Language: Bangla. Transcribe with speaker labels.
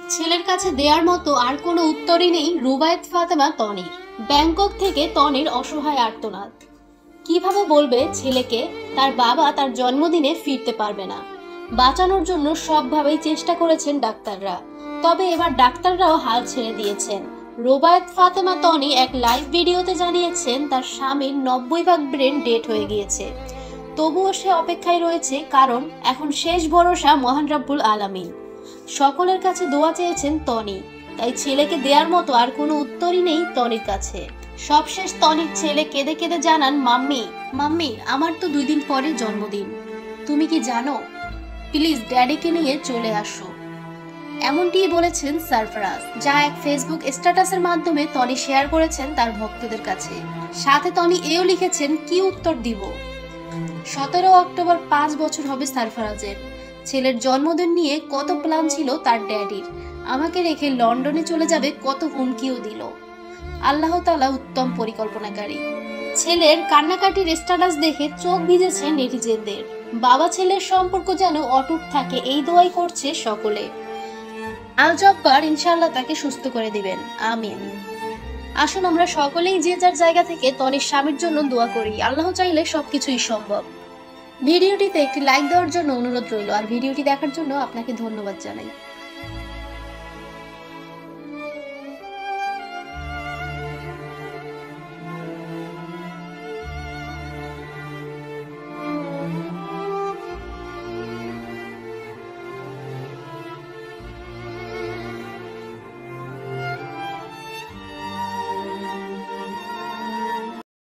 Speaker 1: ছেলের কাছে দেওয়ার মতো আর কোনো উত্তরই নেই রুবায়েত ফাতেমা তনির। ব্যাংকক থেকে তনির অসহায় আর্তনাদ। কিভাবে বলবে ছেলেকে তার বাবা তার জন্মদিনে ফিরতে পারবে না। বাঁচানোর জন্য সবভাবেই চেষ্টা করেছেন ডাক্তাররা, তবে এবার ডাক্তাররাও হাল ছেড়ে দিয়েছেন। রুবায়েত ফাতেমা তনি এক লাইভ ভিডিওতে জানিয়েছেন তার স্বামীর 90% ব্রেন ডেড হয়ে গিয়েছে। তবুও সে অপেক্ষায় রয়েছে, কারণ এখন শেষ ভরসা মহান রব্বুল আলামিন। সকলের কাছে দোয়া চেয়েছেন তনি, তাই ছেলেকে দেওয়ার মতো আর কোনো উত্তরই নেই তনির কাছে। সবশেষ তনির ছেলে কেঁদে কেঁদে জানান, মাম্মি মাম্মি আমার তো 2 দিন পরে জন্মদিন, তুমি কি জানো? প্লিজ ড্যাডিকে নিয়ে চলে আসো। এমনটিই বলেছেন সারফরাজ, যা এক ফেসবুক স্ট্যাটাসের মাধ্যমে তনি শেয়ার করেছেন তার ভক্তদের কাছে। সাথে তনি এও লিখেছেন, কি উত্তর দিব। 17 অক্টোবর 5 বছর হবে সারফরাজের। ছেলের জন্মদিন নিয়ে কত প্ল্যান ছিল তার ড্যাডির, আমাকে রেখে লন্ডনে চলে যাবে কত হুমকিও দিল। আল্লাহ তাআলা উত্তম পরিকল্পনাকারী। ছেলের কান্নাকাটির স্ট্যাটাস দেখে চোখ ভিজেছে নেটিজেনদের। বাবা ছেলের সম্পর্ক যেন অটুট থাকে এই দোয়াই করছে সকলে। আল জব্বার ইনশাআল্লাহ তাকে সুস্থ করে দিবেন, আমিন। আসুন আমরা সকলেই যে যার জায়গা থেকে তনির স্বামীর জন্য দোয়া করি। আল্লাহ চাইলে সবকিছুই সম্ভব। ভিডিওটিতে একটি লাইক দেওয়ার জন্য অনুরোধ রইল, আর ভিডিওটি দেখার জন্য আপনাকে ধন্যবাদ জানাই।